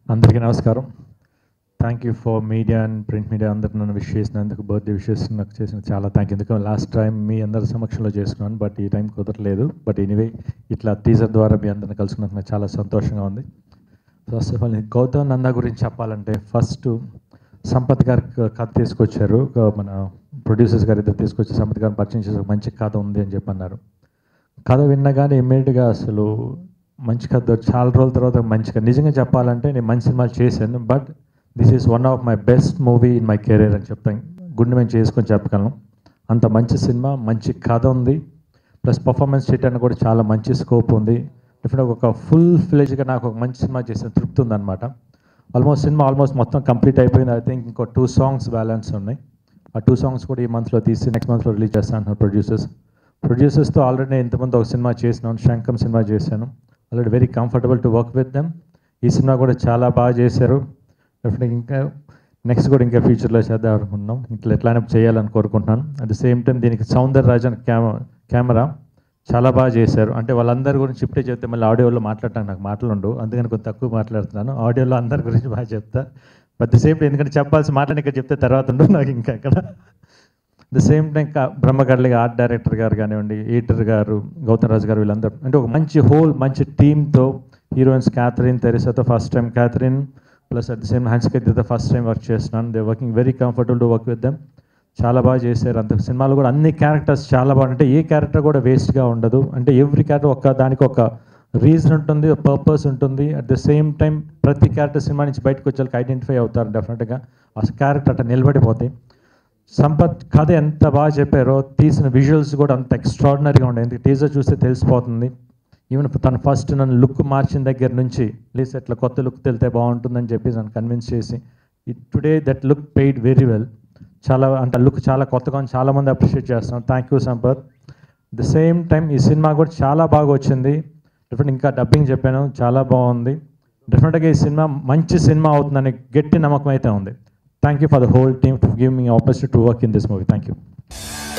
అందరికీ నమస్కారం. Thank you for media and print media అందరికి నన్ను విష్ చేసినందుకు, బర్త్డే విషెస్ నాకు చేసిన చాలా థ్యాంక్ యూ. ఎందుకంటే లాస్ట్ టైం మీ అందరి సమక్షంలో చేసుకున్నాను, బట్ ఈ టైం కుదరలేదు. బట్ ఎనీవే ఇట్లా టీజర్ ద్వారా మీ అందరిని కలుసుకున్నందుకు నాకు చాలా సంతోషంగా ఉంది. First of all Gautam Nanda గురించి చెప్పాలంటే, ఫస్ట్ సంపత్ గారు కథ తీసుకొచ్చారు. మన ప్రొడ్యూసర్స్ గారు ఇద్దరు తీసుకొచ్చి సంపత్ గారిని పరిచయం చేసి మంచి కథ ఉంది అని చెప్పి అన్నారు. కథ విన్నగానే ఇమ్మీడియట్గా అసలు మంచి కథ, చాలా రోజుల తర్వాత మంచిగా, నిజంగా చెప్పాలంటే నేను మంచి సినిమాలు చేశాను, but this is one of my best movie in my career అని చెప్తాను. గుండె మేము చేసుకొని చెప్పగలను. అంత మంచి సినిమా, మంచి కథ ఉంది, ప్లస్ పర్ఫార్మెన్స్ చేయడానికి కూడా చాలా మంచి స్కోప్ ఉంది. డెఫినెట్గా ఒక ఫుల్ ఫ్లెజ్గా నాకు ఒక మంచి సినిమా చేసిన తృప్తి ఉందన్నమాట. సినిమా మొత్తం కంప్లీట్ అయిపోయింది. ఐ థింక్ ఇంకో 2 songs బ్యాలెన్స్ ఉన్నాయి. ఆ 2 songs కూడా ఈ మంత్లో తీసి నెక్స్ట్ మంత్లో రిలీజ్ చేస్తాను అంటున్నారు ప్రొడ్యూసర్స్తో. ఆల్రెడీ నేను ఇంతకుముందు ఒక సినిమా చేసినాను, శంఖం సినిమా చేశాను. Already very comfortable to work with them. ఈ సినిమా కూడా చాలా బాగా చేశారు. డెఫినెట్గా ఇంకా నెక్స్ట్ కూడా ఇంకా ఫ్యూచర్లో చేద్దాం అనుకుంటున్నాం. ఇట్లా ఎట్లానే చేయాలని కోరుకుంటున్నాను. అట్ ద సేమ్ టైం దీనికి సౌందరరాజన్ కెమెరా చాలా బాగా చేశారు. అంటే వాళ్ళందరి గురించి ఇప్పుడే చెప్తే మళ్ళీ ఆడియోలో మాట్లాడటానికి నాకు మాటలు ఉండవు, అందుకని కొంచెం తక్కువ మాట్లాడుతున్నాను. ఆడియోలో అందరి గురించి బాగా చెప్తా. బట్ ద సేమ్ టైం ఎందుకంటే చెప్పాల్సిన మాటని ఇక్కడ చెప్తే తర్వాత ఉండవు నాకు ఇంకా అక్కడ. ద సేమ్ టైం బ్రహ్మగడ్లిగా ఆర్ట్ డైరెక్టర్ గారు కానివ్వండి, ఎడిటర్ గారు, గౌతమ్ రాజు గారు, వీళ్ళందరూ అంటే ఒక మంచి టీమ్తో, హీరోయిన్స్ క్యాథరిన్, తెరిసాతో first time Catherine, plus at the same Hansika first time work చేస్తున్నాను. They working very comfortable to work with them. చాలా బాగా చేశారు. అంత సినిమాలో కూడా అన్ని క్యారెక్టర్స్ చాలా బాగుంటాయి. ఏ క్యారెక్టర్ కూడా వేస్ట్గా ఉండదు. అంటే ఎవ్రీ క్యారెక్టర్ దానికి ఒక రీజన్ ఉంటుంది, పర్పస్ ఉంటుంది. అట్ ద సేమ్ టైం ప్రతి క్యారెక్టర్ సినిమా నుంచి బయటకు వచ్చేకి ఐడెంటిఫై అవుతారు. డెఫినెట్గా ఆ క్యారెక్టర్ అట్లా నిలబడిపోతాయి. సంపత్ కథ ఎంత బాగా చెప్పారో, తీసిన విజువల్స్ కూడా అంత ఎక్స్ట్రాడినరీగా ఉండే. ఎందుకంటే టీజర్ చూస్తే తెలిసిపోతుంది. ఈవెన్ తను ఫస్ట్ నన్ను లుక్ మార్చిన దగ్గర నుంచి ప్లీజ్ అట్లా కొత్త లుక్ తెలితే బాగుంటుందని చెప్పి నన్ను కన్విన్స్ చేసి today that look paid very well. చాలా అంటే లుక్ చాలా కొత్తగా ఉంది, చాలామంది అప్రిషియేట్ చేస్తున్నాను. Thank you Sampath. The same time ఈ సినిమా కూడా చాలా బాగా వచ్చింది. డెఫినెట్ ఇంకా డబ్బింగ్ చెప్పాను, చాలా బాగుంది. డెఫినెట్గా ఈ సినిమా మంచి సినిమా అవుతుందని గట్టి నమ్మకం అయితే ఉంది. Thank you for the whole team to give me an opportunity to work in this movie. Thank you.